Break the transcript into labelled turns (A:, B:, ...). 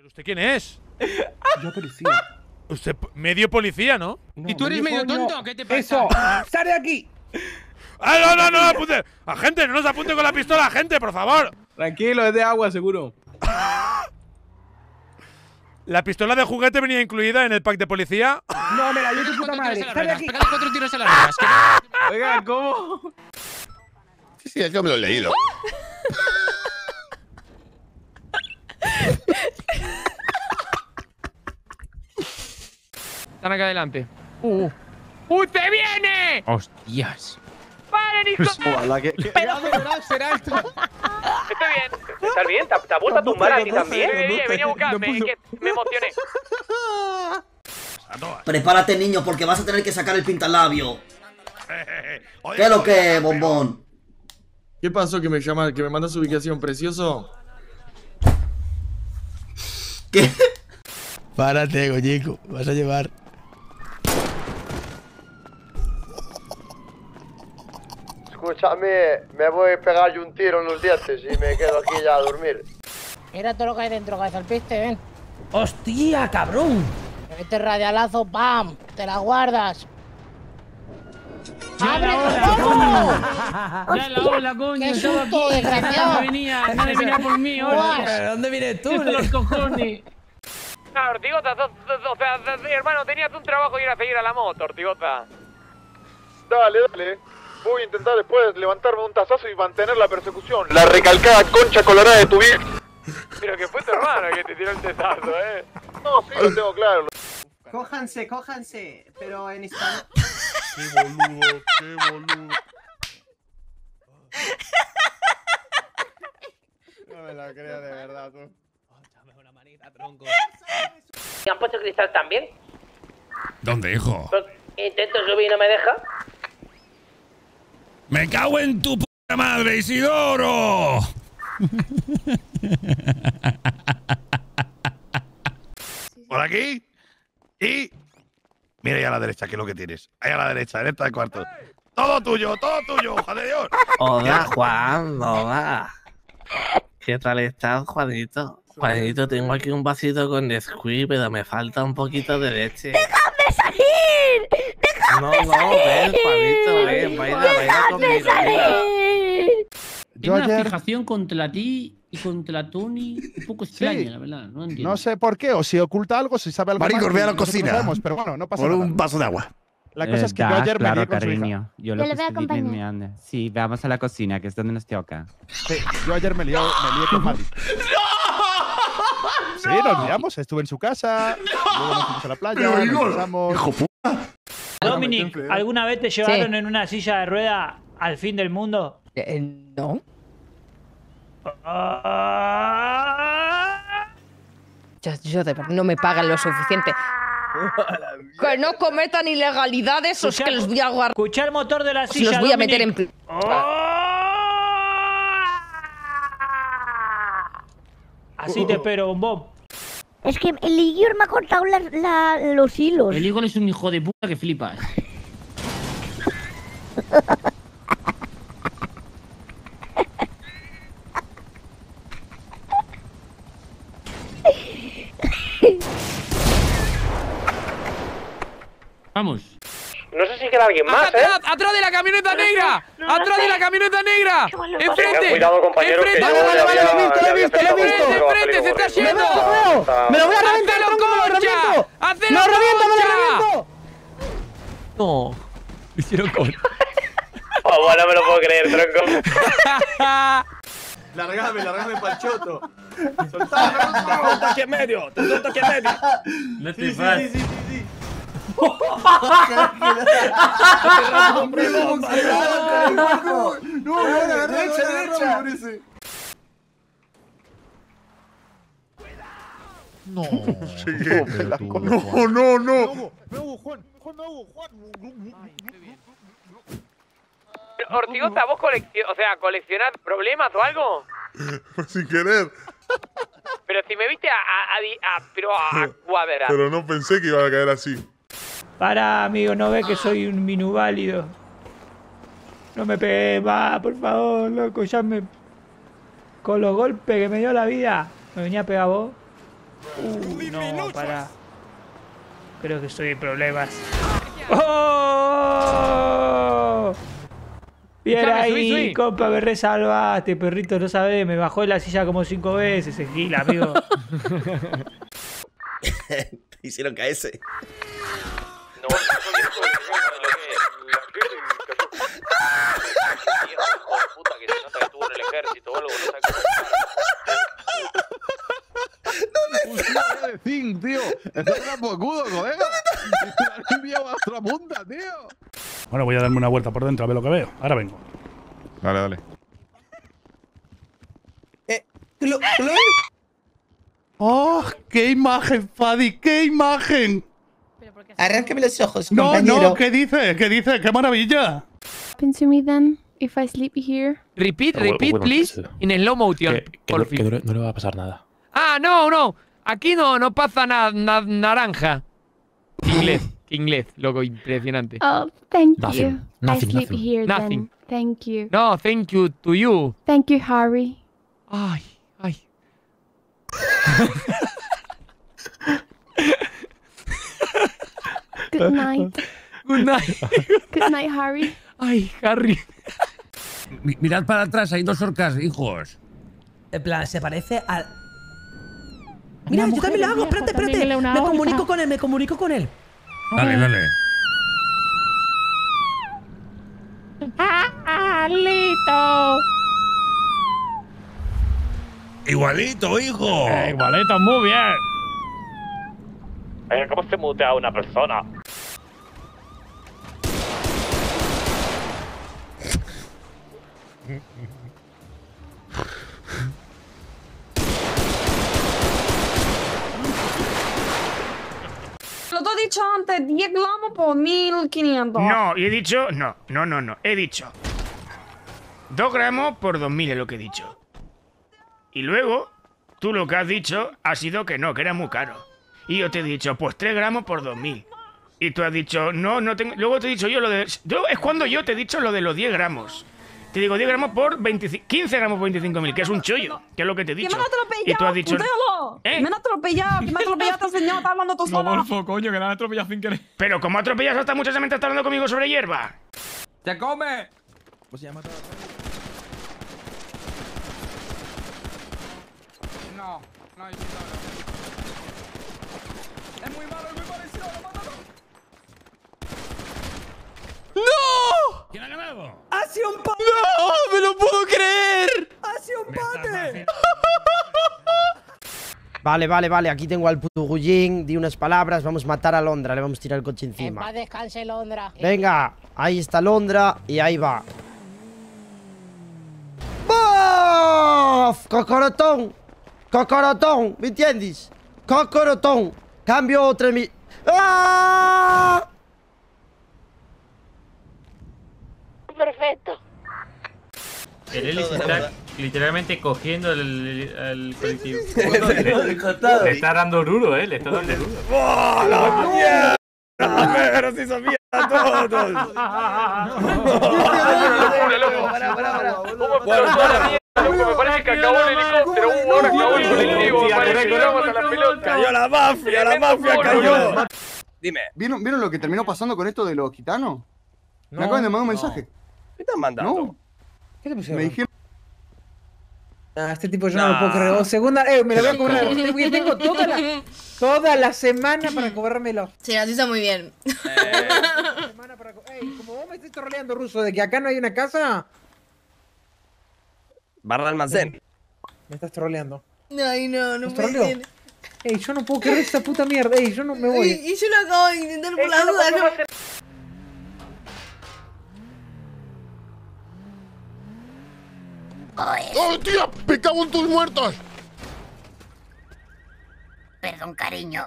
A: ¿Usted quién es?
B: Yo policía.
A: Usted medio policía, ¿no?
C: ¿Y tú eres medio tonto? ¿Qué te pasa?
B: ¡Eso! ¡Sal de aquí!
A: ¡Ah, no, apunte! ¡Agente, no nos apunte con la pistola, agente, por favor!
C: Tranquilo, es de agua, seguro.
A: ¿La pistola de juguete venía incluida en el pack de policía?
B: No, me la dio tu puta madre. ¡Sal de aquí!
C: Pégale 4 tiros a las ruedas. Oiga, ¿cómo?
D: Sí, es que me lo he leído.
C: Están acá adelante. ¡Uy, te viene! ¡Hostias! ¡Vale, Nico! ¿Será esto?
E: Estoy bien. ¿Estás bien? ¿Te has vuelto a tumbar a ti también? Venía a buscarme, es que me emocioné.
F: Prepárate, niño, porque vas a tener que sacar el pintalabio. ¿Qué es lo que, bombón?
G: ¿Qué pasó que me llama, que me manda su ubicación, precioso?
F: ¿Qué?
D: Párate, Goyico. Vas a llevar.
H: Escúchame, me voy a pegar yo un tiro en los dientes y me quedo aquí ya a dormir.
I: Mira todo lo que hay dentro, cabeza al piste, ven.
J: ¡Hostia, cabrón!
I: Este radialazo, ¡pam! Te la guardas.
J: ¡Abre!
I: ¡Ya la ola, coño! ¡Qué susto, desgraciado!
J: Nadie venía por mí, hola. ¿Pero dónde vienes tú?
E: los cojones! Ah, Ortigota, o sea, hermano, tenías un trabajo y era seguir a la moto, Ortigota.
H: Dale. Voy a intentar después levantarme un tazazo y mantener la persecución. La recalcada concha colorada de tu vieja.
E: Pero que fue tu hermano que te tiró el tesazo,
H: No, sí, lo tengo claro.
J: Cójanse, pero en español.
D: Qué boludo. No me la creo de verdad, tú.
E: Una manita, tronco. ¿Me han puesto cristal también?
D: ¿Dónde, hijo?
E: Pues, intento subir y no me deja.
D: ¡Me cago en tu puta madre, Isidoro! Por aquí. Y... mira ahí a la derecha, ¿qué es lo que tienes? Ahí a la derecha, en esta cuarto. Todo tuyo, hija de Dios.
K: Hola, Juan, hola. ¿Qué tal estás, Juanito? Juanito, tengo aquí un vasito con Nesquik, pero me falta un poquito de leche.
L: ¡Déjame salir! ¡Déjame salir!
K: Ven, Juanito, ven, baila conmigo.
J: Tengo una fijación contra ti y contra Tony un poco extraña, la verdad. No entiendo.
M: No sé por qué, o si oculta algo, si sabe algo
D: Maricos,
M: más.
D: ve a la
M: Nosotros
D: cocina.
M: sabemos, pero bueno, no pasa
D: Por
M: nada.
D: un vaso de agua.
M: La cosa es que yo ayer me lié con su hija.
N: Yo lo
L: le
N: que
L: voy a
N: estoy
L: acompañar.
N: mirando. Sí, vamos a la cocina, que es donde nos toca.
M: Sí, yo ayer me lié con Mali. Sí, nos liamos, estuve en su casa, luego nos fuimos a la playa, nos besamos.
D: ¡Hijo puta!
J: Dominic, ¿alguna vez te llevaron en una silla de rueda al fin del mundo?
I: No. Yo de verdad no me pagan lo suficiente. Que no cometan ilegalidades, o es que los voy a guardar.
J: Escucha el motor de la silla.
I: Los voy a meter en.
J: Así te espero, bombón.
L: Es que el Igor me ha cortado los hilos.
J: El Igor es un hijo de puta que flipas. Vamos.
E: No sé si queda alguien más,
C: ¡Atrás de la camioneta negra! ¡Atrás de la camioneta negra! ¡Enfrente!
H: Cuidado, compañero.
C: ¡Enfrente!
B: Vale, lo he visto.
C: ¡Enfrente! ¡Se está yendo!
B: ¡Me lo voy a reventar,
C: ¡Hacelo
B: tronco, me lo
C: concha!
B: reviento!
C: ¡Hacelo
B: ¡Me lo reviento!
C: concha! No. Hicieron con.
E: Oh, bueno, no me lo puedo creer, tronco.
G: Largame pa'l choto.
B: ¡Soltame!
E: aquí en medio! ¡Te suelto aquí en medio!
J: No te pases.
G: Sí.
B: ¡No, derecha!
D: No.
M: No. Juan.
E: Ortigota, ¿vos coleccionás problemas o algo?
D: Sin querer.
E: Pero si me viste a cuadra.
D: Pero no pensé que iba a caer así.
J: Para, amigo, no ves que soy un minuválido. No me pegué más, por favor, loco. Ya me. Con los golpes que me dio la vida. ¿Me venía a pegar vos? No, para. Creo que estoy en problemas. ¡Oh! Bien ahí, compa, me resalvaste, perrito, no sabés. Me bajó de la silla como 5 veces, el gil, amigo.
F: Te hicieron caerse.
E: No, hijo de puta que se nota que estuvo en el ejército o algo, no sé
M: de zinc, tío. Está un pocudo, colega. Te lo han enviado a otra punta, tío.
A: Bueno, voy a darme una vuelta por dentro a ver lo que veo. Ahora vengo.
M: Dale, dale.
A: ¡Oh! ¡Qué imagen, Fadi! ¡Qué imagen!
B: Arráncame los ojos,
A: No,
B: compañero.
A: no, ¿qué dice? ¿Qué dice? ¡Qué maravilla!
O: Happen to me then if I sleep here.
C: Repeat, please. In slow motion.
P: Que no le va a pasar nada.
C: Ah, no. Aquí no pasa naranja. Inglés, loco, impresionante.
O: Oh, thank
P: Nothing.
O: you.
P: Nothing,
O: I sleep
P: nothing.
O: here
C: Nothing.
O: then. Thank you.
C: No, thank you to you.
O: Thank you, Harry.
C: Ay.
O: Good night.
C: Good night.
O: Good night, Harry.
C: Ay, Harry.
Q: Mirad para atrás, hay 2 orcas, hijos.
B: En plan, se parece al... Mira, yo también lo hago, espérate. Me comunico con él.
Q: Dale.
J: ¡Alito!
Q: Igualito, hijo.
J: Igualito, muy bien.
E: ¿Cómo se mutea a una persona?
I: Lo te he dicho antes, 10 gramos por 1500.
J: No, y he dicho... No. He dicho 2 gramos por 2000 es lo que he dicho. Y luego, tú lo que has dicho ha sido que no, que era muy caro. Y yo te he dicho, pues 3 gramos por 2000. Y tú has dicho, no tengo... Luego te he dicho yo lo de... Es cuando yo te he dicho lo de los 10 gramos. Te digo 10 gramos por 15 gramos por 25.000, que es un chollo, que es lo que te he dicho.
I: ¡Que me han atropellado!
J: Y tú has dicho...
I: ¡Me han atropellado! ¡Que me ha atropellado este señor! ¡Está hablando tú sola!
C: Golfo, coño, que la han atropellado sin querer.
J: Pero ¿cómo atropellas a esta muchacha mientras está hablando conmigo sobre hierba?
C: ¡Te come!
M: ¿Cómo se llama?
C: No. Es muy malo, ¡No!
Q: ¿Quién ha ganado?
B: ¡Ha sido un empate!
C: ¡No! ¡Me lo puedo creer!
B: ¡Ha sido un empate!
R: Vale, aquí tengo al puto Gullín. Di unas palabras, vamos a matar a Londra, le vamos a tirar el coche encima.
I: En paz descanse, Londra.
R: Venga, ahí está Londra y ahí va. ¡Bof! Cocorotón, ¿me entiendes? Cocorotón. Cambio 3000. ¡Ah!
I: Perfecto.
S: El Eli se está literalmente cogiendo el colectivo.
E: Le está dando duro, le está dando duro.
A: ¡Oh, la mierda! ¡Pero si son mierda todos!
E: Me parece que acabó el helicóptero. Ahora acabó el colectivo. Parece que vamos a la pelota.
A: ¡Cayó la mafia cayó!
T: Dime. ¿Vieron lo que terminó pasando con esto de los gitanos? Me acaban de mandar un mensaje.
B: ¿Qué te han mandado?
T: No.
B: ¿Qué te pusieron?
T: Me dijeron...
B: Este tipo yo no lo puedo creer. O segunda, me lo voy a cobrar. Porque tengo toda la semana para cobrármelo.
I: Sí, así está muy bien.
B: Como vos me estás troleando, Ruso, de que acá no hay una casa.
T: Barra almacén.
B: Me estás troleando.
I: Ay, no
B: ¿Me
I: puede
B: troleo?
I: ser.
B: Yo no puedo creer esta puta mierda. Yo no me voy.
I: Y yo lo acabo de intentar por la duda. No.
D: ¡Oh, tía! ¡Me cago en tus muertos!
L: Perdón, cariño.